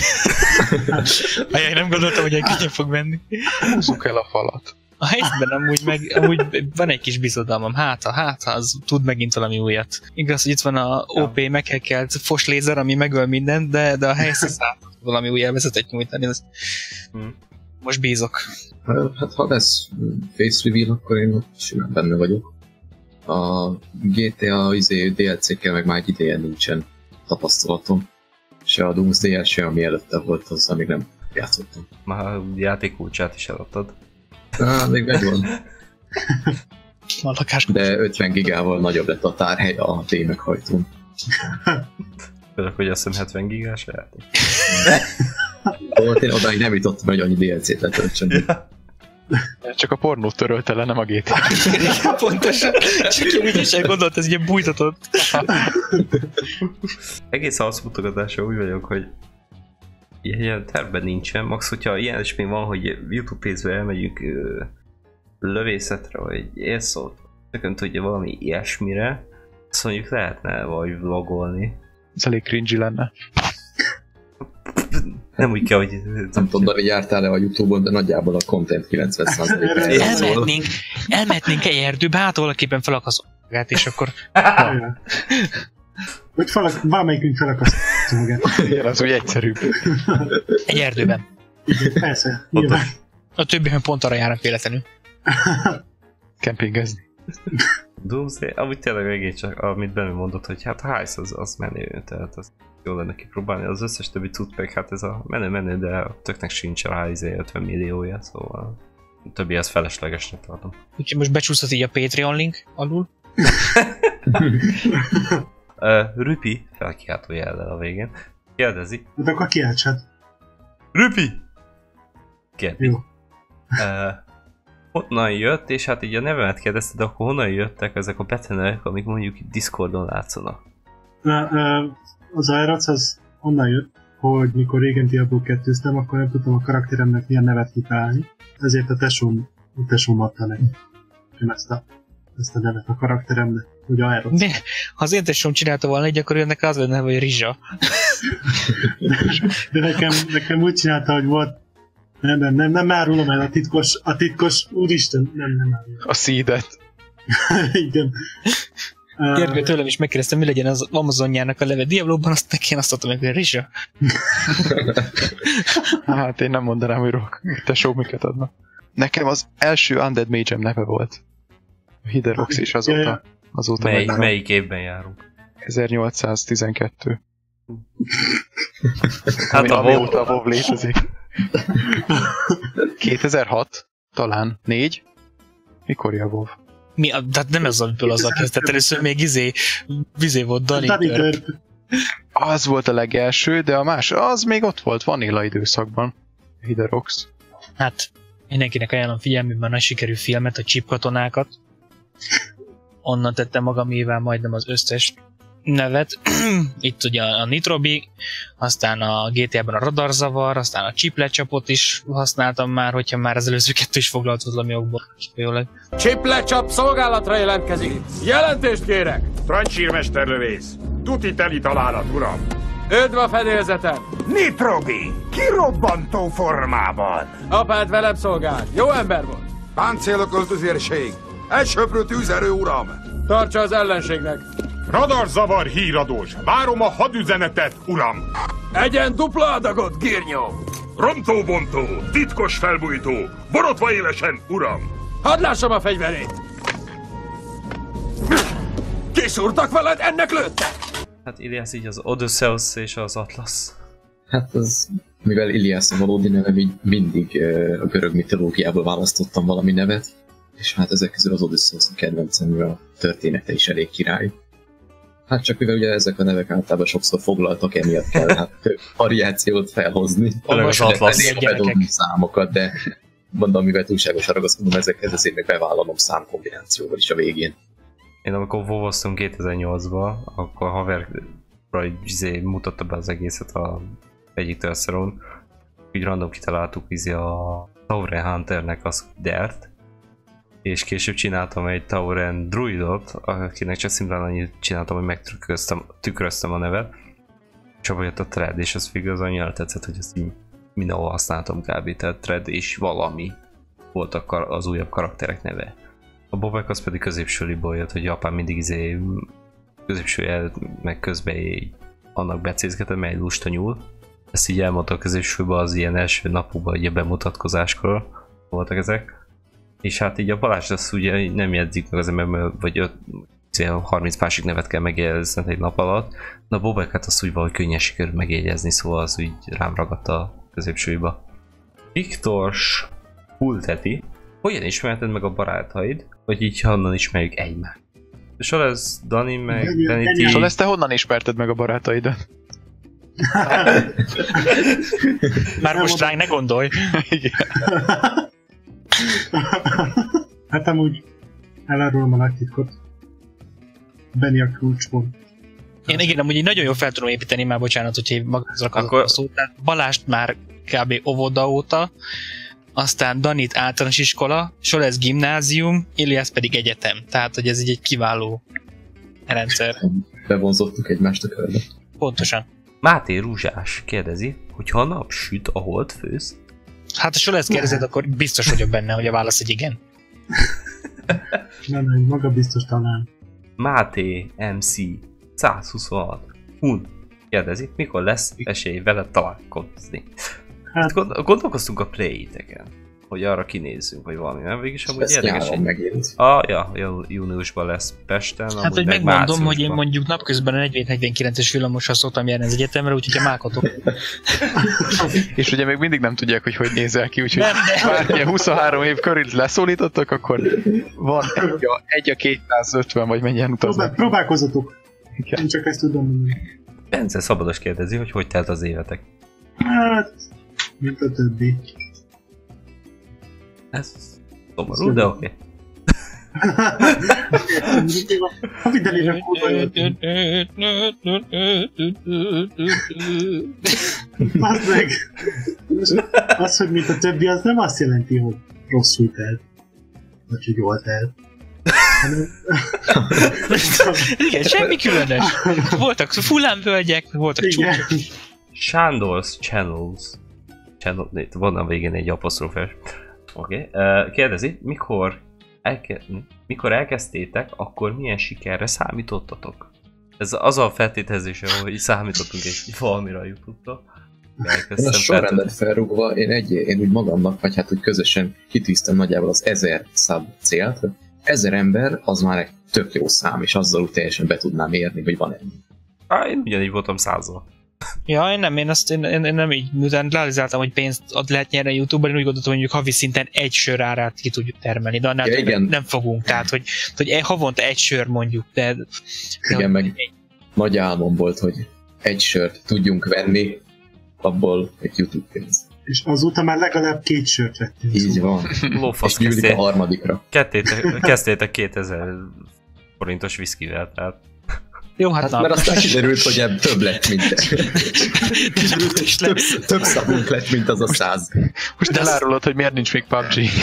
Speaker 2: Ajaj, nem gondoltam, hogy egy könnyen fog menni.
Speaker 3: Húzzuk el a falat.
Speaker 2: A helyzetben amúgy, meg, amúgy van egy kis bizodalmam, hát ha, hát ha az tud megint valami újat. Igaz, hogy itt van a ó pé meghekkelt fos lézer, ami megöl mindent, de, de a helyzet szállt valami új elvezetet nyújtani. Ez... Hmm. Most bízok.
Speaker 5: Hát ha lesz face reveal, akkor én ott simán benne vagyok. A gé té á izé, dé el cé-kkel meg már egy ideje nincsen tapasztalatom. Se a Doomsday-el, se ami előtte volt, azzal még nem játszottam.
Speaker 1: Már a játékkulcsát is eladtad.
Speaker 5: Á, még megvan.
Speaker 2: A lakás.
Speaker 5: De ötven gigával nagyobb lett a tárhely a D-meghajtón.
Speaker 1: Főleg, hogy azt hiszem hetven gigás játék.
Speaker 5: Volt én odáig nem jutottam, hogy annyi dé el cé-t letöltsön.
Speaker 3: Csak a pornót törölte le, nem a gé té á.
Speaker 2: Pontosan. Csak én úgy is elgondolt, ez ilyen bújtatott.
Speaker 1: Egész arcmutogatásra úgy vagyok, hogy ilyen tervben nincsen. Max, hogyha ilyen is még van, hogy YouTube pénzbe elmegyünk ö, lövészetre, vagy élszót, tökön tudja valami ilyesmire, azt mondjuk lehetne vagy vlogolni.
Speaker 3: Ez elég cringy lenne.
Speaker 1: Nem úgy kell, hogy...
Speaker 5: Nem tudom, Dani, jártál-e a YouTube-on, de nagyjából a content kilencven százalék.
Speaker 2: Elmehetnénk, elmehetnénk egy erdőbe, hát valaképpen felakaszom magát, és akkor...
Speaker 4: Hogy falak, valamelyikünk felakasztja magát.
Speaker 3: Igen, az úgy egyszerűbb.
Speaker 2: Egy erdőben.
Speaker 4: Igen, persze, nyilván.
Speaker 2: A többiben pont arra járnak véletlenül.
Speaker 3: Kempingezni.
Speaker 1: Doomsday, amúgy tényleg egész csak, amit Benő mondott, hogy hát a Heist az, az menő, tehát az jól lenne kipróbálni. Az összes többi cucc meg, hát ez a menő-menő, de a töknek sincs rá ötven milliója, szóval a többi az feleslegesnek tartom.
Speaker 2: Úgyhogy most becsúszhat így a Patreon link alul.
Speaker 1: uh, Rüpi, felkiáltó jellel a végén, kérdezi.
Speaker 4: De akkor kiáltsad.
Speaker 1: Rüpi! Kérdi.
Speaker 4: Jó.
Speaker 1: Uh, honnan jött, és hát így a nevemet kérdezted, de akkor honnan jöttek ezek a betenőek, amik mondjuk itt Discordon látszanak?
Speaker 4: Na, az Aeroc az onnan jött, hogy mikor régen Diablo kettőztem, akkor nem tudtam a karakteremnek milyen nevet kitalálni. Ezért a tesóm, a tesóm adta neki ezt a, ezt a nevet a karakteremnek, hogy Aeroc.
Speaker 2: De ha az én tesóm csinálta volna így, akkor ennek az lenne, hogy Rizsa.
Speaker 4: de, de nekem, nekem úgy csinálta, hogy volt. Nem, nem, nem, nem árulom el a titkos, a titkos, úristen, nem, nem árulom.
Speaker 3: A seedet.
Speaker 4: Igen.
Speaker 2: Gergő tőlem is megkérdeztem, mi legyen az Amazonjának a neve Diablo-ban, azt neki én azt adtam meg, hogy Rizsa.
Speaker 3: Hát én nem mondanám, hogy rock. Tesó miket adna. Nekem az első Undead Mage-em neve volt. Hiderox, és azóta, azóta
Speaker 1: Mely,
Speaker 3: megvan.
Speaker 1: melyik évben járunk?
Speaker 3: ezernyolcszáztizenkettő.
Speaker 1: Hát
Speaker 3: Ami,
Speaker 1: a
Speaker 3: amióta a WoW létezik. kétezer-hat? Talán. négy? Mikor a WoW?
Speaker 2: Mi, tehát nem ez amiből azzal kezdett, először még izé, vizé volt Dani
Speaker 4: Dani
Speaker 2: Törp.
Speaker 4: Törp.
Speaker 3: Az volt a legelső, de a más, az még ott volt Vanilla időszakban. Hiderox.
Speaker 2: Hát, mindenkinek ajánlom figyelmében a sikerű filmet, a Chip katonákat. Onnan tettem magamével majdnem az összes nevet. Itt ugye a Nitrobi, aztán a gé té á-ban a radarzavar, aztán a Chip lecsapot is használtam már, hogyha már az előző kettő is foglalkozott valami okból. Jól.
Speaker 6: Chip lecsap szolgálatra jelentkezik. Jelentést kérek! Trancsírmesterlövész. Tuti teli találat, uram. Ödv a fedélzetet.
Speaker 7: Nitrobi! Kirobbantó formában!
Speaker 6: Apád velem szolgált. Jó ember volt.
Speaker 7: Páncélok özérség! Egy söprő tűzerő, uram!
Speaker 6: Tartsa az ellenségnek.
Speaker 7: Radarzavar híradós! Várom a hadüzenetet, uram!
Speaker 6: Egyen dupla adagot, gírnyó!
Speaker 7: Rontóbontó! Titkos felbújtó! Borotva élesen, uram!
Speaker 6: Hadd lássam a fegyverét! Kiszúrtak veled, ennek lőttek!
Speaker 1: Hát Ilias így az Odysseus és az Atlas.
Speaker 5: Hát az, mivel Ilias a valódi nevem, így mindig uh, a görög mitológiából választottam valami nevet, és hát ezek közül az Odysseus a kedvencem, mivel a története is elég király. Hát csak mivel ugye ezek a nevek általában sokszor foglaltak, emiatt kell hát több variációt felhozni.
Speaker 1: Főleg az Atlas.
Speaker 5: Bedobni számokat, de mondom, mivel túlságosan ragaszkodom ezekhez, ezért meg bevállalom számkombinációval is a végén.
Speaker 1: Én amikor vovoztunk kétezer-nyolcban, akkor a haverra izé mutatta be az egészet a egyik Terceron. Úgy random kitaláltuk izé a Tauren Hunternek az Dert. és később csináltam egy Tauren druidot, akinek csak szimplán annyit csináltam, hogy megtükröztem tükröztem a nevet. És abban jött a thread, és az igazán annyira tetszett, hogy ezt így mindenhol használtam kb. Tehát thread és valami volt az újabb karakterek neve. A Bobek az pedig középsőliból jött, hogy Japán mindig izé középsője, meg közben így annak becézgetem, mely lusta nyúl. Ezt így elmondta a középsőben az ilyen első napokban, ugye bemutatkozáskor voltak ezek. És hát így a Balázs az ugye nem jegyzik meg az ember, vagy öt, harminc másik nevet kell megjegyezni egy nap alatt. Na a Bobeket azt úgy valahogy könnyen sikerült megjegyezni, szóval az úgy rám ragadt a középsőibe. Viktors Hulteti, hogyan ismerted meg a barátaid, vagy így honnan ismerjük egymást? És hol ez Dani meg Beniti?
Speaker 3: Szóval ezt te honnan ismerted meg a barátaidat?
Speaker 2: Már most ránk ne gondolj!
Speaker 4: Hát amúgy elárulom a nagy titkot. Benni a kulcspont.
Speaker 2: Én igen, amúgy így nagyon jól fel tudom építeni, már bocsánat, hogyha magadra
Speaker 1: Akkor...
Speaker 2: a szót. Tehát Balást már kb. Óvoda óta, aztán Danit általános iskola, Solesz gimnázium, Iliász pedig egyetem. Tehát, hogy ez így egy kiváló rendszer.
Speaker 5: Bevonzottuk egymást a körbe.
Speaker 2: Pontosan.
Speaker 1: Máté Rúzsás kérdezi, hogy ha a nap süt, a hold főz?
Speaker 2: Hát ha Solesz kérdezed, akkor biztos vagyok benne, hogy a válasz egy igen.
Speaker 4: Nem, nem, maga biztos talán.
Speaker 1: Máté em cé száz huszonhat. Hun kérdezi, mikor lesz esély veled találkozni? Hát gond- gondolkoztunk a play-iteken, hogy arra kinézzünk, vagy valami, nem? Végülis amúgy érdekes, hogy...
Speaker 5: megint.
Speaker 1: Ah, ja, júniusban lesz Pesten.
Speaker 2: Hát, hogy
Speaker 1: meg
Speaker 2: megmondom, hogy én mondjuk napközben a negyven negyvenkilences villamosra szoktam járni az egyetemre, úgyhogy a mákotok.
Speaker 3: És ugye még mindig nem tudják, hogy hogy nézel ki, úgyhogy már ilyen huszonhárom év körül leszólítottak, akkor van egy a, egy a kétszázötven, vagy mennyien utaznak.
Speaker 4: Próbál, próbálkozatok. Igen. Én csak ezt tudom mondani.
Speaker 1: Bence Szabados kérdezi, hogy hogy telt az évetek.
Speaker 4: Hát, mint a többi.
Speaker 1: Ez szomorú, de oké.
Speaker 4: A videóra kurva jött. Baszd meg! Az, hogy mint a többi, az nem azt jelenti, hogy rosszul telt. Vagy hogy jól telt.
Speaker 2: Igen, semmi különös. Voltak fullámvölgyek, voltak csúcsok.
Speaker 1: Sándor's Channels. Channel, van a végén egy apostrofes. Oké. Okay. Uh, kérdezi, mikor, elke, mikor elkezdtétek, akkor milyen sikerre számítottatok? Ez az a feltételezése, hogy számítottunk egy valamire a YouTube-ra.
Speaker 5: Én a sorrendet felrúgva, én, egy, én úgy magamnak, vagy hát úgy közösen kitűztem nagyjából az ezer szab célt. Ezer ember, az már egy tök jó szám, és azzal úgy teljesen be tudnám érni, hogy van ennyi.
Speaker 1: Á, én ugyanígy voltam százal.
Speaker 2: Ja, én nem, én azt én, én, én nem így, miután realizáltam, hogy pénzt ad lehet nyerni a YouTube-ban, én úgy gondoltam, hogy mondjuk havi szinten egy sör árát ki tudjuk termelni, de annál ja, nem fogunk, tehát hogy, hogy havonta egy sör mondjuk, de... de
Speaker 5: igen, meg egy... nagy álmom volt, hogy egy sört tudjunk venni, abból egy YouTube pénz.
Speaker 4: És azóta már legalább két sört vettünk.
Speaker 5: Így szóval. Van.
Speaker 1: Lófasz,
Speaker 5: és nyúlik a harmadikra.
Speaker 1: Kezdtétek kétezer forintos viszkivel, tehát...
Speaker 2: Jó, hát, hát
Speaker 5: mert aztán kiderült, hogy ebb több lett, mint több, több szavunk lett, mint az a száz.
Speaker 3: Most elárulod, hogy miért nincs még pé u bé gé.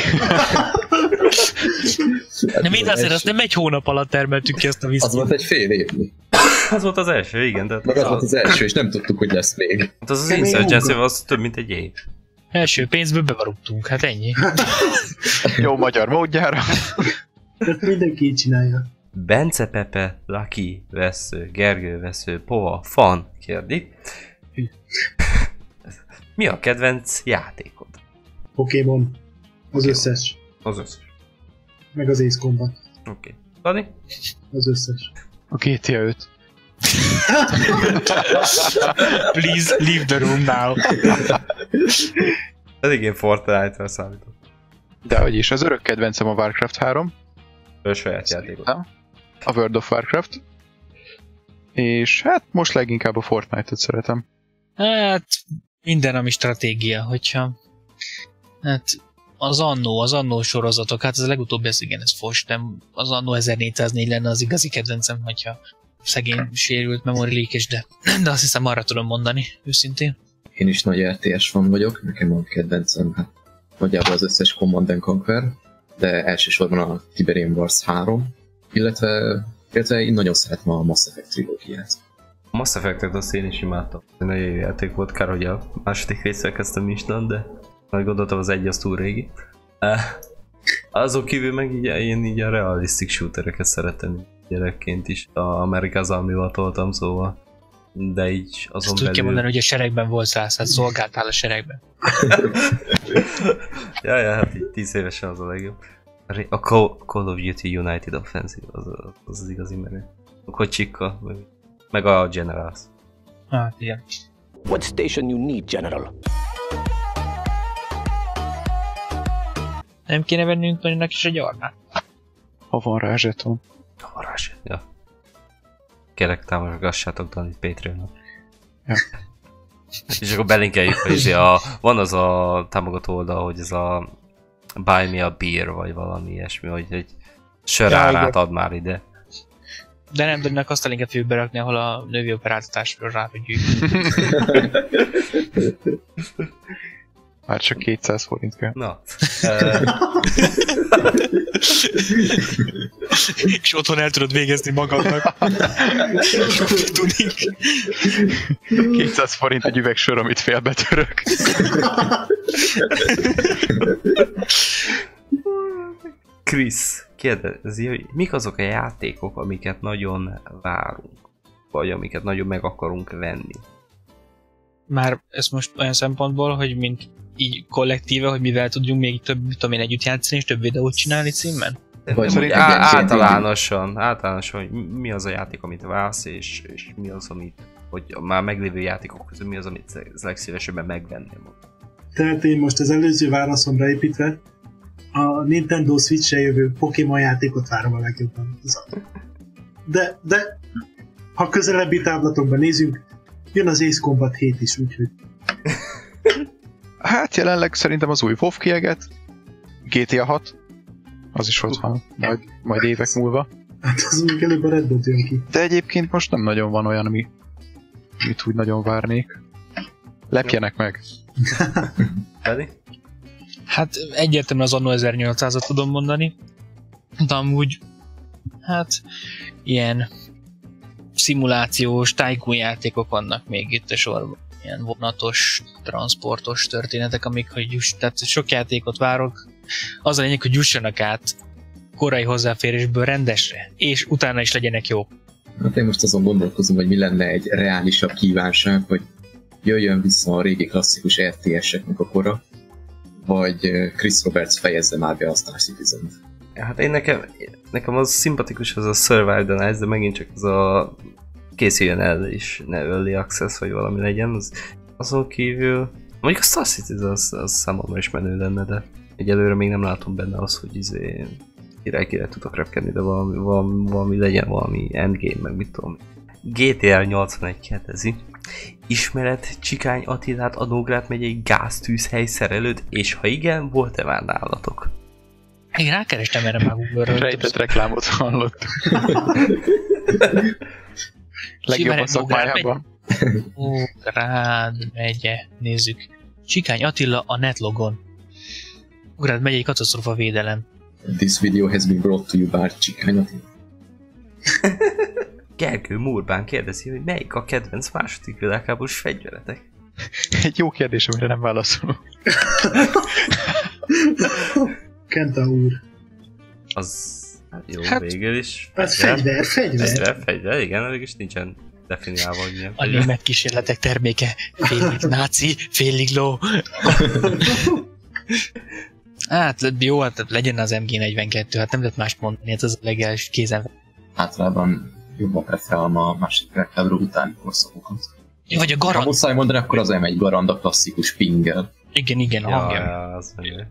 Speaker 2: De mind azért azt nem egy hónap alatt termeltük ki azt a viszkit.
Speaker 5: Az volt egy fél évni.
Speaker 1: Az volt az első, igen. De
Speaker 5: meg az, az volt az első, és nem tudtuk, hogy lesz még.
Speaker 1: Hát az az Insurgency, az több mint egy év.
Speaker 2: Első pénzből bevarugtunk, hát ennyi.
Speaker 3: Jó magyar módjára.
Speaker 4: Ezt mindenki így csinálja.
Speaker 1: Bence Pepe, Lucky vesző, Gergő vesző, Pova, Fan kérdi. Mi a kedvenc játékod?
Speaker 4: Pokémon. Az
Speaker 1: Pokémon.
Speaker 4: összes.
Speaker 1: Az összes.
Speaker 4: Meg az Ace Combat.
Speaker 1: Oké. Okay. Dani?
Speaker 4: Az összes.
Speaker 3: A gé té á öt.
Speaker 2: Please leave the room now.
Speaker 1: Eddig én Fortnite-ra számítom.
Speaker 3: Dehogy is, az örök kedvencem a Warcraft három.
Speaker 1: Ő saját játékot.
Speaker 3: A World of Warcraft. És hát most leginkább a Fortnite-ot szeretem.
Speaker 2: Hát minden, ami stratégia, hogyha... Hát az annó, az annó sorozatok, hát ez a legutóbbi, ez igen, ez fos, nem az annó ezernégyszáznégy lenne az igazi kedvencem, hogyha szegény sérült memory leakage, de, de azt hiszem arra tudom mondani, őszintén.
Speaker 5: Én is nagy er té es fan vagyok, nekem a kedvencem, hát nagyjából az összes Command and Conquer, de elsősorban a Tiberium Wars három, illetve, illetve én nagyon szeretem a Mass Effect trilógiát.
Speaker 1: A Mass Effect-et azt én is imádtam. Nagyon jó játék volt, kár, hogy a második részsel kezdtem Michelin, de majd gondoltam az egy az túl régi. Uh, azon kívül meg így, én így a realistic shootereket szeretem gyerekként is. A Amerikáz Army-val toltam, szóval. De így azon
Speaker 2: belül... Tudja mondani, hogy a seregben voltál, hát szolgáltál a seregben.
Speaker 1: ja, ja, hát így tíz évesen az a legjobb. A Call of Duty United Offensive, az az, az igazi menő. A kocsikkal, meg, meg a Generals.
Speaker 2: Hát, igen.
Speaker 8: What station you need, General?
Speaker 2: Nem kéne vennünk Tonynak is egy arnát?
Speaker 3: Ha van rá zseton.
Speaker 1: Ha van rá zseton, ja. Kérlek, támogassátok Danit Patreon-on.
Speaker 3: Ja.
Speaker 1: És akkor belinkeljük, hogy a, van az a támogató oldal, hogy ez a Buy Me a Beer, vagy valami ilyesmi, hogy egy sörárát ad már ide.
Speaker 2: De nem tudnak azt a linket fogjuk berakni, ahol a női operáltatásról rá tudjuk.
Speaker 3: Már csak kétszáz forint kell.
Speaker 1: Na.
Speaker 2: És otthon el tudod végezni magadnak.
Speaker 3: kétszáz forint egy üveg sör, amit félbetörök.
Speaker 1: Krisz kérdezi, hogy mik azok a játékok, amiket nagyon várunk, vagy amiket nagyon meg akarunk venni?
Speaker 2: Már ez most olyan szempontból, hogy mint így kollektíve, hogy mivel tudjunk még több, mit tudom én, együtt játszani és több videót csinálni címben?
Speaker 1: Vagy á, általánosan, általánosan, hogy mi az a játék, amit vársz, és, és mi az, amit, hogy már meglévő játékok közül mi az, amit legszívesebben megvenném.
Speaker 4: Tehát én most az előző válaszomra építve a Nintendo Switch-re jövő Pokémon játékot várom a legjobban. De, de ha közelebbi táblatokban nézünk, jön az Ace Combat hét is, úgyhogy...
Speaker 3: Hát jelenleg szerintem az új WoW kieget, G T A hat, az is ott van, majd, majd évek múlva.
Speaker 4: Hát az még előbb a Red Dead jön ki.
Speaker 3: De egyébként most nem nagyon van olyan, ami, amit úgy nagyon várnék. Lepjenek meg.
Speaker 1: Pedig?
Speaker 2: Hát egyértelműen az Anno ezernyolcszázat tudom mondani, de amúgy hát ilyen szimulációs, tycoon játékok vannak még itt a sorban. Ilyen vonatos, transportos történetek, amik, hogy juss, tehát sok játékot várok. Az a lényeg, hogy jussanak át korai hozzáférésből rendesre, és utána is legyenek jók.
Speaker 5: Hát én most azon gondolkozom, hogy mi lenne egy reálisabb kívánság, hogy jöjjön vissza a régi klasszikus er té es-eknek a kora, vagy Chris Roberts fejezze már be a Star Citizen-t.
Speaker 1: Hát én nekem, nekem az szimpatikus az a Survive the Nights, de megint csak az a készüljön el és ne early access, vagy valami legyen. Az, azon kívül, mondjuk a Star Citizen az, az számomra is menő lenne, de egyelőre még nem látom benne az, hogy izé király-király tudok repkedni, de valami, valami, valami legyen, valami endgame, meg mit tudom. G T R nyolcvanegy kérdezi. Ismered Csikány Attilát, a Nógrád megyei gáztűzhely szerelőt, és ha igen, volt-e már nálatok?
Speaker 2: Én rákerestem erre már Google-ről.
Speaker 3: Rejtett reklámot hallott. Legjobb a szakmájában.
Speaker 2: Nógrád megye, nézzük. Csikány Attila a netlogon. Nógrád megyei katasztrófa védelem.
Speaker 5: This video has been brought to you by Csikány Attila.
Speaker 1: Gergő Murbán kérdezi, hogy melyik a kedvenc második világháborús fegyveretek?
Speaker 3: Egy jó kérdés, amire nem válaszolok.
Speaker 4: Kenta úr.
Speaker 1: Az hát jó,
Speaker 2: hát,
Speaker 1: végül is.
Speaker 4: Ez fegyver, fegyver.
Speaker 1: Fegyver, fegyver, igen, végül is nincsen definiálva, hogy milyen.
Speaker 2: A német kísérletek terméke. Félig náci, félig ló. Hát jó, hát legyen az em gé negyvenkettő, hát nem lehet mást mondani, hát az a legelső kézen.
Speaker 5: Általában jobban preferálom a másik világháború utáni korszakokat.
Speaker 2: Vagy a Garand.
Speaker 5: Ha muszáj mondani, akkor az em egy Garand a klasszikus pingel.
Speaker 2: Igen, igen, a
Speaker 1: ja,
Speaker 2: hangja.
Speaker 1: Ja, az menő.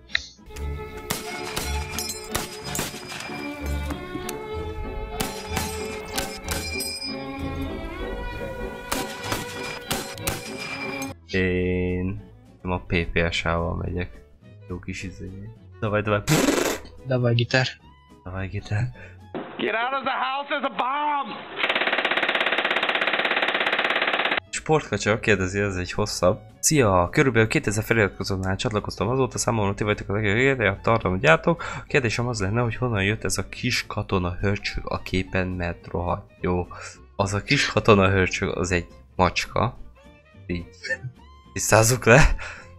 Speaker 1: Én nem a pé pé es-ával megyek. Jó kis izé. Davaj, davaj.
Speaker 2: Davaj, gitár.
Speaker 1: Davaj, gitár.
Speaker 6: Get out of the house, there's a bomb!
Speaker 1: Portkacsa kérdezi, ez egy hosszabb. Szia, körülbelül kétezer feliratkozónál csatlakoztam, azóta számomra ti vagytok a legjobb tartalmat gyártók. A kérdésem az lenne, hogy honnan jött ez a kis katona hörcsög a képen, mert rohadt jó. Az a kis katona hörcsög az egy macska. Így tisztázzuk le.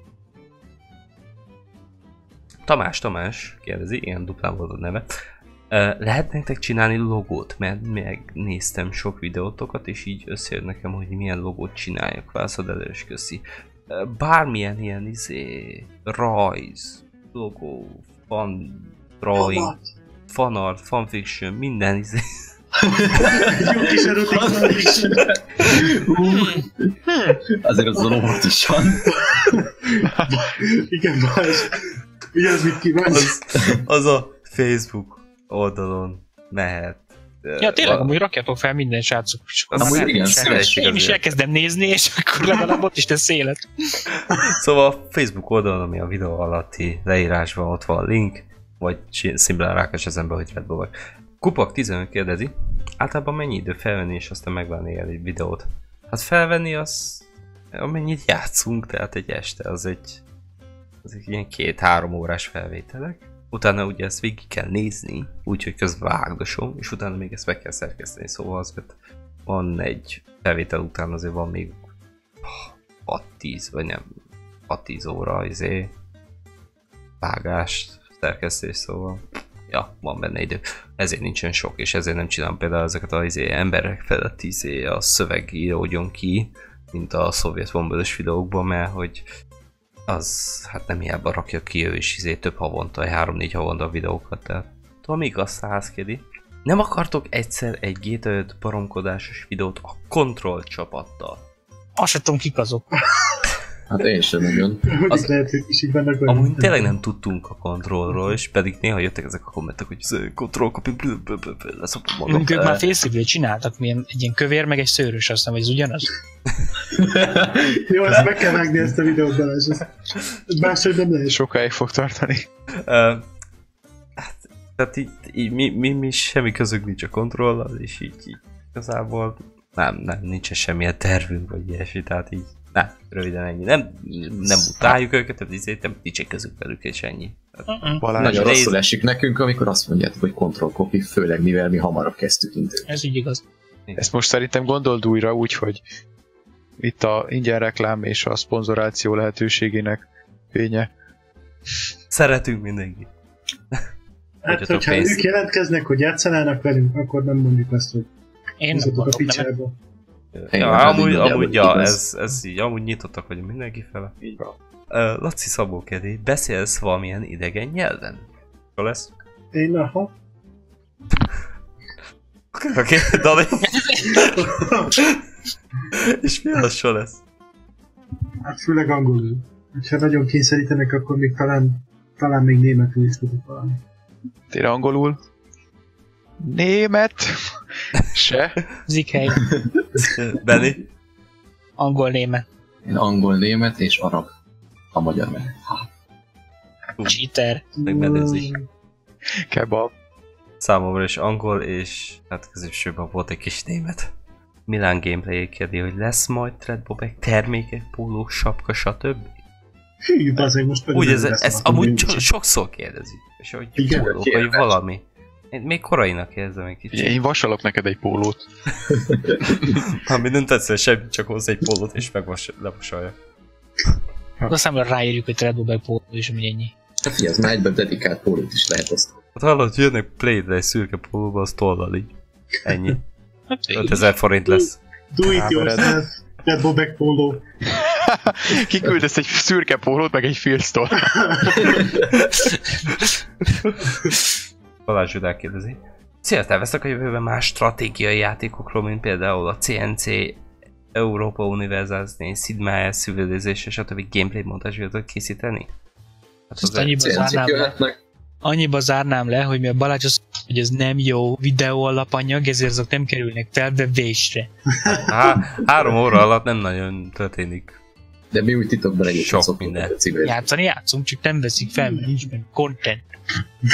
Speaker 1: Tamás, Tamás kérdezi, ilyen duplán volt a neve. Lehet nektek csinálni logót? Mert megnéztem sok videótokat, és így összejön nekem, hogy milyen logót csináljak. Válaszod elő, és köszi. Bármilyen ilyen izé, rajz, logó, fan, drawing, fanart, fanfiction, minden izé.
Speaker 4: Jó kis erotik fanfiction.
Speaker 5: Azért az a logót is van.
Speaker 4: Igen, Balázs. Mi az, mit kívánsz?
Speaker 1: Az, az a Facebook oldalon mehet.
Speaker 2: Ja, tényleg, amúgy rakjatok fel minden srácok.
Speaker 5: Amúgy igen,
Speaker 2: szívesen. Én is elkezdem nézni, és akkor legalább ott is tesz élet.
Speaker 1: Szóval a Facebook oldalon, ami a videó alatti leírásban ott van a link, vagy szimplán rákás ezenbe, hogy Red Bull. Kupak tizenöt kérdezi, általában mennyi idő felvenni és aztán megvenni egy videót? Hát felvenni az, amennyit játszunk, tehát egy este, az egy, az egy ilyen két-három órás felvételek. Utána ugye ezt végig kell nézni, úgyhogy közben vágdosom, és utána még ezt meg kell szerkeszteni, szóval azért van egy felvétel után azért van még hat-tíz, vagy nem, hat-tíz óra izé, vágást, szerkesztés, szóval ja, van benne idő. Ezért nincsen sok, és ezért nem csinálom például ezeket az izé, emberek felett izé, a szöveg íródjon ki, mint a szovjet bombölös videókban, mert hogy az, hát nem hiába rakja ki ő is izé, több havonta, három-négy havonta a videókat, tehát tudom, igaz százkedi. Nem akartok egyszer egy G T A öt baromkodásos videót a Control csapattal?
Speaker 2: Azt sem tudom, kik azok.
Speaker 5: Hát én sem nagyon.
Speaker 4: Az lehet, hogy is így vannak.
Speaker 1: Amúgy tényleg nem tudtunk a Controlról, és pedig néha jöttek ezek a kommentek, hogy Control copy, leszopom magam.
Speaker 2: Ők már félszívül csináltak, milyen, egy ilyen kövér, meg egy szőrös, azt nem, hogy ez ugyanaz?
Speaker 4: Jó, ezt meg kell vágni, ezt a videót, Balázs. Ez máshogy nem lehet.
Speaker 3: Sokáig fog tartani.
Speaker 1: Uh, hát, tehát így, így mi, mi, mi semmi közünk nincs a Controllal, és így, így igazából nem, nem, nincsen semmilyen tervünk, vagy ilyesmi, tehát így nem, röviden ennyi. Nem, nem utáljuk őket, tehát így nem nincs közük velük, és ennyi.
Speaker 5: Balázs, nagyon rosszul esik nekünk, amikor azt mondjátok, hogy control copy, főleg mivel mi hamarabb kezdtük indulni.
Speaker 2: Ez így igaz.
Speaker 3: Ezt most szerintem gondold újra úgy, hogy itt a ingyen reklám és a szponzoráció lehetőségének fénye.
Speaker 1: Szeretünk mindenkit.
Speaker 4: Hát, hogyha ők jelentkeznek, hogy játszanának velünk, akkor nem mondjuk azt, hogy
Speaker 2: én nem
Speaker 4: a picsába.
Speaker 1: Ja, amúgy, amúgy, ja, ez, ez így, amúgy nyitottak vagyunk mindenki fele. Így van. Uh, Laci Szabó kérdé, beszélsz valamilyen idegen nyelven? Hol lesz?
Speaker 4: Én, aha.
Speaker 1: Oké, okay, Dani. És mi az so lesz?
Speaker 4: Hát főleg angolul. Ha nagyon kényszerítenek, akkor még talán, talán még németül is tudok valami.
Speaker 3: Tényleg angolul? Német? Se?
Speaker 2: Zikhely.
Speaker 1: Benni?
Speaker 2: Angol-német.
Speaker 5: Én angol-német és arab. A magyar meg.
Speaker 2: Cheater.
Speaker 1: Megmedőzik.
Speaker 3: Kebab.
Speaker 1: Számomra is angol, és hát középsőben volt egy kis német. Milán Gameplay kérdi, hogy lesz majd Threadbobek termékek, pólók, sapka, stb.
Speaker 4: Hű, bazdmeg, most pedig
Speaker 1: úgy ez, ez, ez amúgy so, sokszor kérdezik. És hogy
Speaker 4: igen,
Speaker 1: pólók, vagy valami. Én még korainak érzem egy kicsit.
Speaker 3: Én vasalok neked egy pólót.
Speaker 1: Ami nem tetszett semmi, csak hozzá egy pólót és megvasalja.
Speaker 2: Azt számomra ráírjuk, hogy Threadbobek póló, és mi ennyi.
Speaker 5: Hát figyelj, az már egyben dedikált pólót is lehet azt.
Speaker 1: Hát hallod, jönnek Play-re egy szürke pólóba, az tollal így. Ennyi. ötezer forint lesz.
Speaker 4: Do it yourself, Threadbobek póló.
Speaker 3: Kiküldesz egy szürke pólót, meg egy filztól.
Speaker 1: Balázs Zsudák kérdezi. Szia, terveztek a jövőben más stratégiai játékokról, mint például a cé en cé, Europa Universalis, Sid Meier, Civilization, stb. Gameplay montázsítót készíteni? Hát
Speaker 2: az annyiba zárnám le, annyiba zárnám le, hogy mi a Balázs az, hogy ez nem jó videó alapanyag, ezért azok nem kerülnek felvevésre.
Speaker 1: Há, három óra alatt nem nagyon történik.
Speaker 5: De mi úgy titokban egyébként
Speaker 1: sok minden.
Speaker 2: Játszani játszunk, csak nem veszik fel, mert nincs meg content.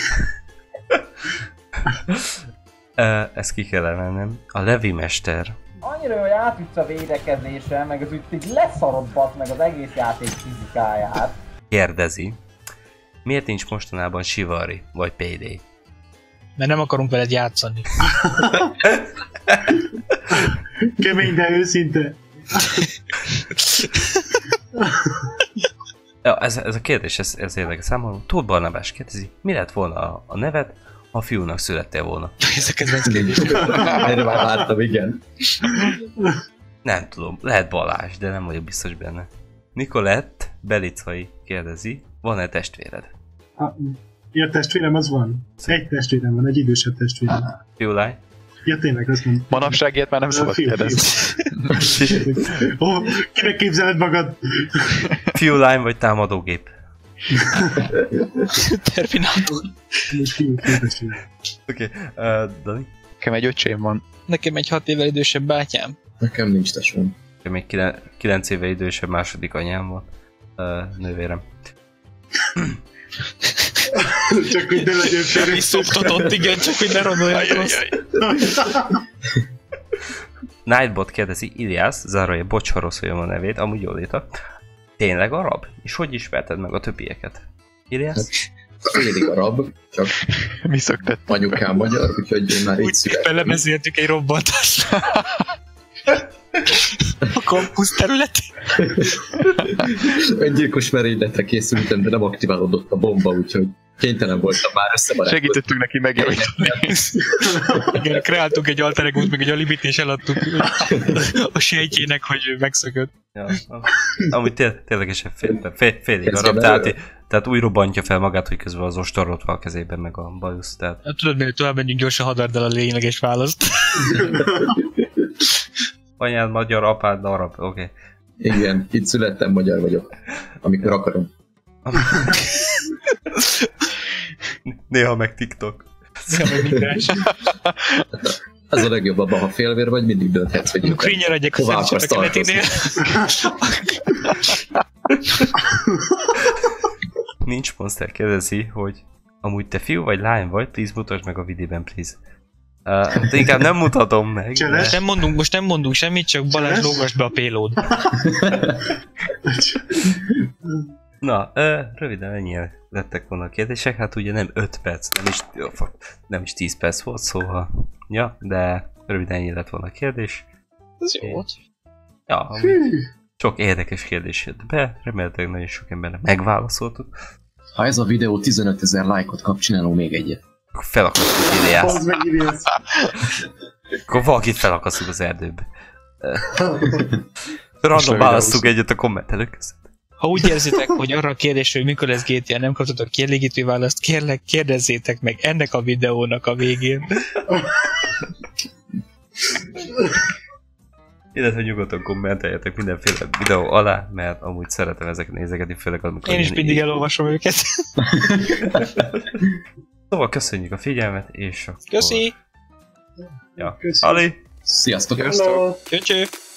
Speaker 1: uh, ezt ki kell emelnem. A Levi Mester
Speaker 9: Annyira, hogy átütsz a védekezéssel, meg az úgy így leszarod basz meg az egész játék fizikáját.
Speaker 1: Kérdezi, miért nincs mostanában Chivalry vagy Payday?
Speaker 2: Mert nem akarunk veled játszani.
Speaker 4: Kemény, de őszinte.
Speaker 1: Ja, ez, ez a kérdés, ez, ez érdekes számomra. Tóth Barnabás kérdezi, mi lett volna a, a neved, ha fiúnak születtél volna?
Speaker 2: Ez a kedvenc kérdés.
Speaker 5: Erre már láttam, igen.
Speaker 1: Nem tudom, lehet Balázs, de nem vagyok biztos benne. Nikolett Belicai kérdezi, van-e testvéred?
Speaker 4: Ha, ja, testvérem az van. Egy testvérem van, egy idősebb testvérem.
Speaker 1: Fiúlány?
Speaker 4: Ja, tényleg, azt mondom.
Speaker 3: Manapság ilyet már nem szabad
Speaker 4: Fiú,
Speaker 3: kérdezni.
Speaker 4: Ó, oh, kinek képzeled magad?
Speaker 1: Fiúlány vagy támadógép?
Speaker 2: Terminátor.
Speaker 4: Fiú, fiú testvérem.
Speaker 1: Oké, okay. uh, Dani?
Speaker 3: Nekem egy öcsém van.
Speaker 2: Nekem egy hat évvel idősebb bátyám.
Speaker 5: Nekem nincs tesóm.
Speaker 1: Még kilenc éve idősebb második anyám van. Uh, nővérem.
Speaker 4: Csak hogy ne legyen félre.
Speaker 2: Visszoktatott, igen, csak hogy ne rondolják rossz.
Speaker 1: Nightbot kérdezi, Iliász, zárója, bocs, ha rosszul jön a nevét, amúgy jól írta. Tényleg arab? És hogy ismerted meg a többieket? Iliász?
Speaker 5: Félig arab, csak
Speaker 3: Mi szöktett?
Speaker 5: anyukám magyar, úgyhogy én már így
Speaker 2: Úgy
Speaker 5: születtem.
Speaker 2: belemezéltük egy robbantást. A kampusz területi.
Speaker 5: Öngyilkos merényletre készültem, de nem aktiválódott a bomba, úgyhogy kénytelen voltam már összebarátkozni.
Speaker 3: Segítettünk neki megjavítani.
Speaker 2: Igen, kreáltunk egy alter egót, meg egy alibit, és eladtuk a sejtjének, hogy megszökött.
Speaker 1: Ja, amúgy té- ténylegesen fél, fél, félig arab, tehát, tehát úgy robbantja fel magát, hogy közben az ostor ott van a kezében, meg a bajusz, tehát...
Speaker 2: Hát, tudod, miért tovább menjünk gyorsan, hadardd el a lényeges választ.
Speaker 1: Anyád magyar, apád arab, oké. Okay.
Speaker 5: Igen, itt születtem, magyar vagyok, amikor akarom.
Speaker 1: Néha meg TikTok.
Speaker 2: Néha meg migráns.
Speaker 5: Ez a legjobb abban, ha félvér vagy, mindig dönthetsz, hogy
Speaker 2: Amikor így nyeredjek a
Speaker 5: hová akarsz
Speaker 2: szemcsenek
Speaker 5: tartozni.
Speaker 2: keletinél.
Speaker 1: Nincs Monster kérdezi, hogy amúgy te fiú vagy lány vagy, please mutasd meg a videóben, please. Uh, de inkább nem mutatom meg.
Speaker 2: Most nem mondunk, most nem mondunk semmit, csak Balázs lógasd be a payload.
Speaker 1: Na, uh, röviden ennyire lettek volna a kérdések, hát ugye nem öt perc, nem is, nem is tíz perc volt, szóval, ja, de röviden ennyi lett volna a kérdés.
Speaker 2: Ez jó volt.
Speaker 1: Ja, sok érdekes kérdés jött be, remélhetőleg nagyon sok embernek megválaszoltuk.
Speaker 5: Ha ez a videó tizenötezer lájkot kap, csinálunk még egyet.
Speaker 1: Akkor felakasztjuk Iliászt.
Speaker 4: Hozd meg Iliász.
Speaker 1: Akkor valakit felakasztjuk az erdőbe. Random választunk egyet a kommentelők között.
Speaker 2: Ha úgy érzitek, hogy arra a kérdésre, hogy mikor lesz gé té á, nem kaptatok kielégítő választ, kérlek, kérdezzétek meg ennek a videónak a végén.
Speaker 1: Illetve nyugodtan kommenteljetek mindenféle videó alá, mert amúgy szeretem ezeket nézegetni, főleg amikor...
Speaker 2: Én is mindig elolvasom őket.
Speaker 1: Szóval köszönjük a figyelmet, és akkor...
Speaker 2: Köszi!
Speaker 1: Ja.
Speaker 4: Köszi.
Speaker 1: Ali!
Speaker 5: Sziasztok!
Speaker 2: Cső!